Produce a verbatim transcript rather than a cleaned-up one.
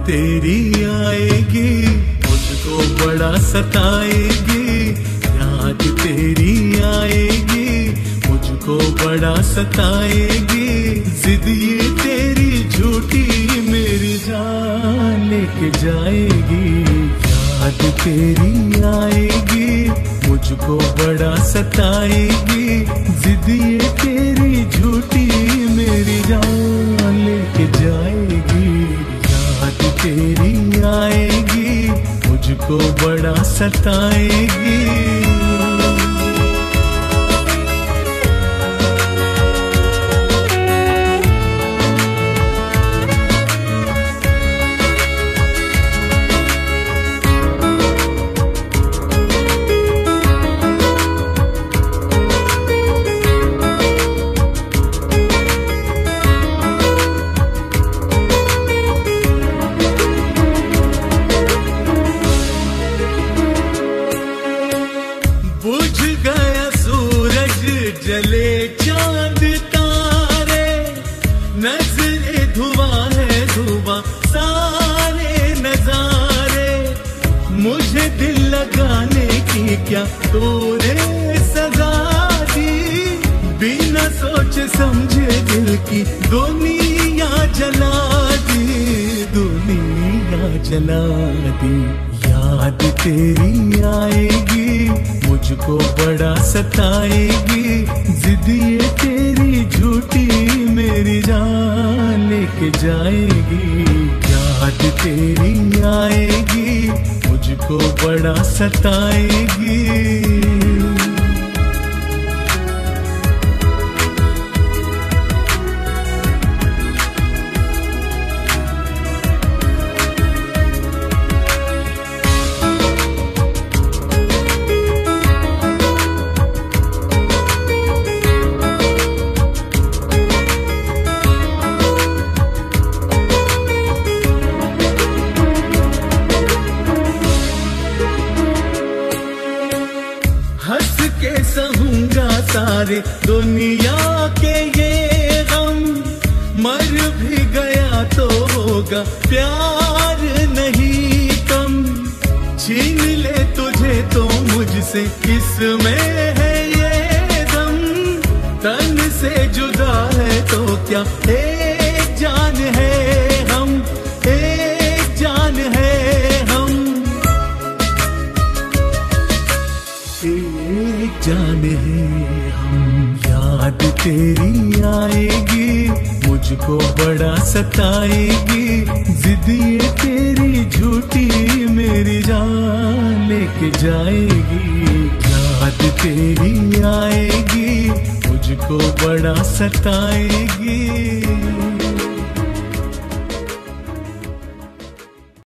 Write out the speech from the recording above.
तेरी आएगी मुझको बड़ा सताएगी, याद तेरी आएगी मुझको बड़ा सताएगी। जिद ये तेरी झूठी मेरी जान लेके जाएगी, याद तेरी आएगी मुझको बड़ा सताएगी। जिद ये तेरी झूठी मेरी जान लेके जाएगी, याद तेरी आएगी मुझको बड़ा सताएगी। जले चांद तारे नजरे धुआं है धुआं सारे नजारे। मुझे दिल लगाने की क्या तूने सजा दी, बिना सोचे समझे दिल की दुनिया जला दी, दुनिया जला दी। याद तेरी आएगी मुझको बड़ा सताएगी, जिद ये तेरी झूठी मेरी जान लेके जाएगी, याद तेरी आएगी मुझको बड़ा सताएगी। हंस के सहूंगा सारे दुनिया के ये गम, मर भी गया तो होगा प्यार नहीं कम। छीन ले तुझे तो मुझसे किसमें है ये दम, तन से जुदा है तो क्या एक जान है हम, एक जान है हम, एक जान है हम। याद तेरी आएगी मुझको बड़ा सताएगी, जिद ये तेरी झूठी मेरी जान लेके जाएगी, याद तेरी आएगी मुझको बड़ा सताएगी।